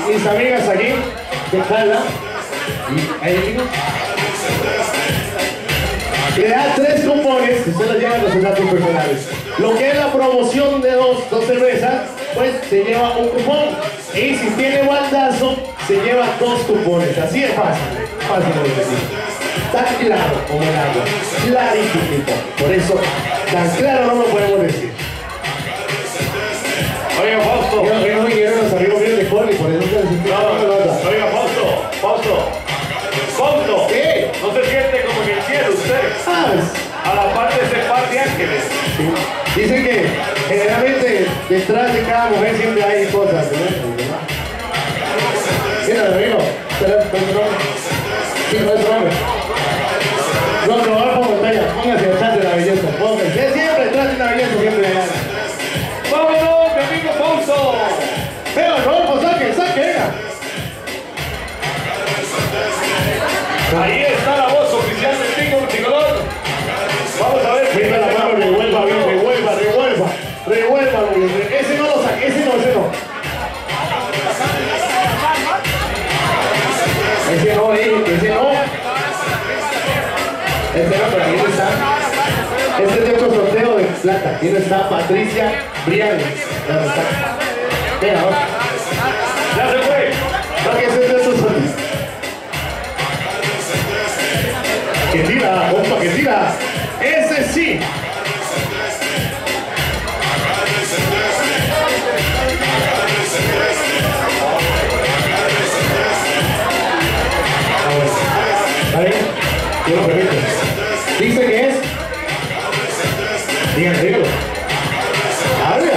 mis amigas aquí, que jala. Y ahí le da 3 cupones que usted los lleva a los datos personales. Lo que es la promoción de dos cervezas, pues se lleva un cupón. Y si tiene baldazo, se lleva 2 cupones. Así es fácil. Fácil de decir. Tan claro como el agua. Clarísimo. Por eso, tan claro no lo podemos decir. Oiga, Fausto. Yo no quiero los amigos míos de Coli, por eso te No, oiga, Fausto. ¿Qué? No se siente como en el cielo usted. ¿Sabes? A la par de ese par de ángeles. Sí. Dicen que generalmente detrás de cada mujer siempre hay cosas, ¿no? Mira, amigo. Sí, no es hombre. No, Rodolfo Montaña, póngase detrás de la belleza. Póngase. Siempre detrás de una belleza, siempre hay algo. ¡Vámonos, mi amigo Fausto! Venga, Rodolfo, saque, venga. Ahí está la voz oficial del Tingo Multicolor. Vamos a ver. Venga, la mano, revuelva bien, revuelva bien. Ese no lo saque, ese no. Ese no, pero aquí no está. Este es de otro sorteo de plata. Aquí no está Patricia Brian. Venga, vamos. Ya se fue. No, que ese es de otro sorteo. Que tira, compa, que tira. Ese sí. ¿Vale? Yo lo permito. Dice que es. Digan, digo. Abre.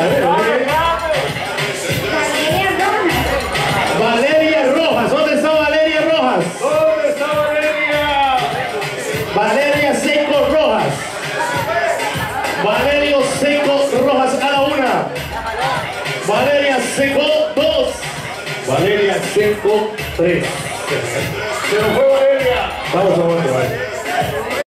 Valeria Rojas. ¿Dónde está Valeria Rojas? ¿Dónde está Valeria? Valeria Seco Rojas. Valerio Seco Rojas a la 1. Valeria Seco 2. Valeria Seco 3. Se nos fue Valeria. Vamos a ver.